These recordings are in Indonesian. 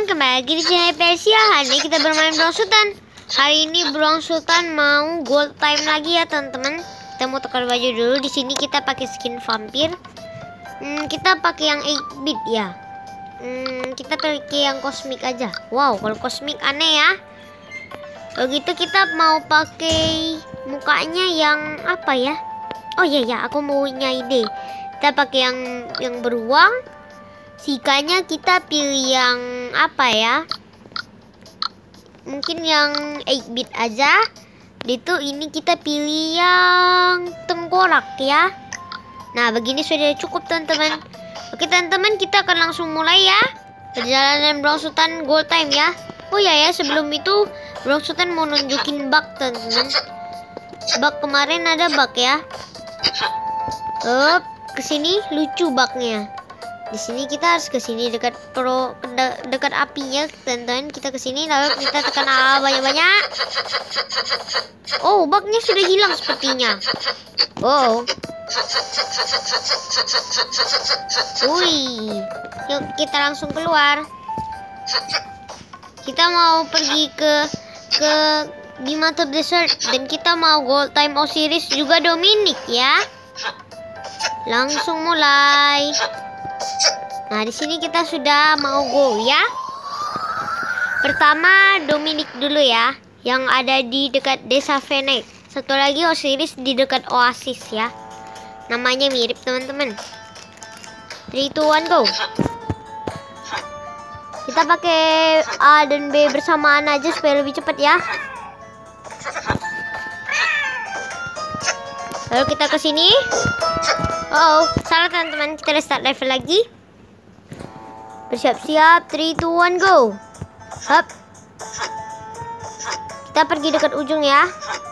teman-teman, kembali lagi di channel Persia. Hari ini kita bermain Beruang Sultan. Hari ini Beruang Sultan mau gold time lagi ya teman-teman. Kita mau tukar baju dulu. Di sini kita pakai skin vampir. Kita pakai yang 8-bit ya. Kita pakai yang kosmik aja. Wow, kalau kosmik aneh ya. Kalau gitu kita mau pakai mukanya yang apa ya? Oh iya, aku mau punya ide. Kita pakai yang beruang. Sikanya kita pilih yang apa ya? Mungkin yang 8-bit aja. Ini kita pilih yang tengkorak ya. Nah, begini sudah cukup teman-teman. Oke teman-teman, kita akan langsung mulai ya. Perjalanan Beruang Sultan gold time ya. Oh ya, sebelum itu Beruang Sultan mau nunjukin bug teman-teman. Bug kemarin ada bug ya. Kesini lucu bugnya. Di sini kita harus ke sini dekat dekat apinya, teman-teman. Kita ke sini lalu kita tekan A banyak-banyak. Oh, bugnya sudah hilang sepertinya. Oh. Wih. Yuk kita langsung keluar. Kita mau pergi ke Dimatop Desert dan kita mau gold time Osiris juga Dominic ya. Langsung mulai. Nah, di sini kita sudah mau go ya. Pertama Dominic dulu ya, yang ada di dekat desa Fennec. Satu lagi Osiris di dekat Oasis ya. Namanya mirip teman-teman. 3, 2, 1 go. Kita pakai A dan B bersamaan aja supaya lebih cepat ya. Lalu kita ke sini. Oh, salah teman-teman. Kita restart level lagi. Bersiap-siap, 3, 2, 1 go. Hop. Kita pergi dekat ujung ya.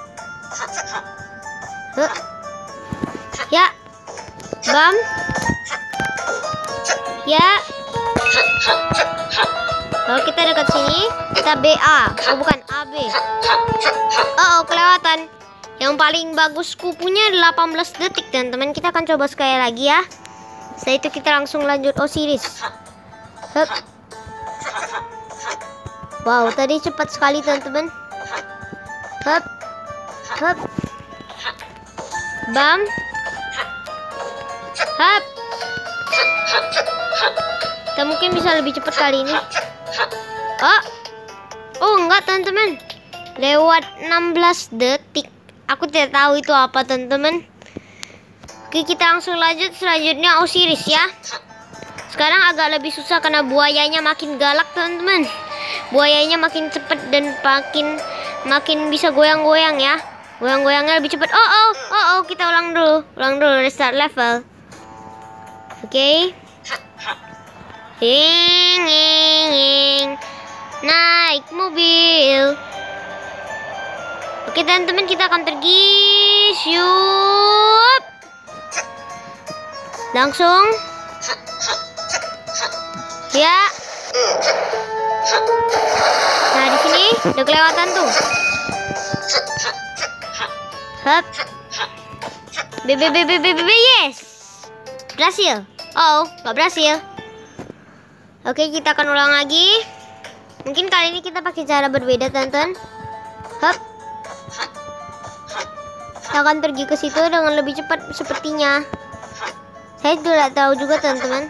Ya. Bam. Ya. Lalu kita dekat sini. Kita BA. Oh bukan, AB. Oh, kelewatan. Yang paling bagus kupunya 18 detik teman-teman. Kita akan coba sekali lagi ya. Setelah itu kita langsung lanjut Osiris. Hup. Wow, tadi cepat sekali teman-teman. Hup. Hup. Bam. Hup. Kita mungkin bisa lebih cepat kali ini. Oh enggak teman-teman. Lewat 16 detik. Aku tidak tahu itu apa teman-teman. Oke, kita langsung lanjut. Selanjutnya Osiris ya. Sekarang agak lebih susah karena buayanya makin galak teman-teman. Buayanya makin cepat dan makin bisa goyang-goyang ya. Goyang-goyangnya lebih cepat. Oh, kita ulang dulu restart level. Oke. Hing. Naik mobil. Oke teman-teman, kita akan pergi. Syup. Langsung. Ya. Nah, di sini udah kelewatan tuh. Hup. Yes. Berhasil. Oh, nggak berhasil. Oke, kita akan ulang lagi. Mungkin kali ini kita pakai cara berbeda, teman-teman. Hup. Kita akan pergi ke situ dengan lebih cepat sepertinya. Saya tidak tahu juga, teman-teman.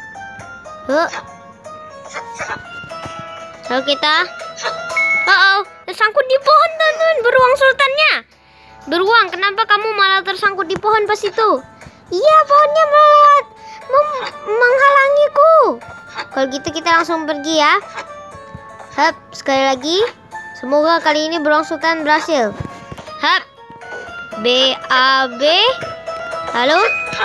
Lalu kita tersangkut di pohon teman-teman. Beruang sultannya. Beruang, kenapa kamu malah tersangkut di pohon pas itu? Iya, pohonnya menghalangiku. Kalau gitu kita langsung pergi ya. Hup, sekali lagi. Semoga kali ini Beruang Sultan berhasil. Hup. BAB. Halo.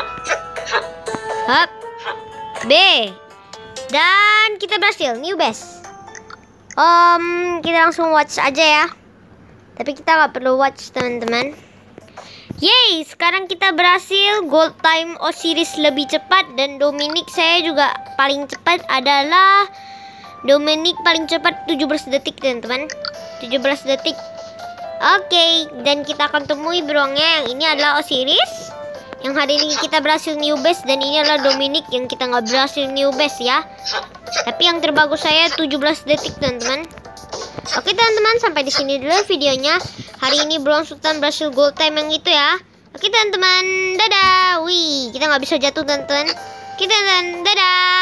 Hup. B. Dan kita berhasil, new best. Kita langsung watch aja ya. Tapi kita nggak perlu watch teman-teman. Yeay, sekarang kita berhasil gold time Osiris lebih cepat dan Dominic saya juga paling cepat adalah Dominic paling cepat 17 detik teman-teman. 17 detik. Oke, dan kita akan temui beruangnya. Yang ini adalah Osiris. yang hari ini kita berhasil new base, dan ini adalah Dominic yang kita nggak berhasil new base ya. Tapi yang terbagus saya 17 detik teman-teman. Oke teman-teman, sampai di sini dulu videonya. Hari ini Bronze Sultan berhasil gold time yang itu ya. Oke teman-teman, dadah. Wih, kita nggak bisa jatuh teman-teman. Oke teman-teman, dadah.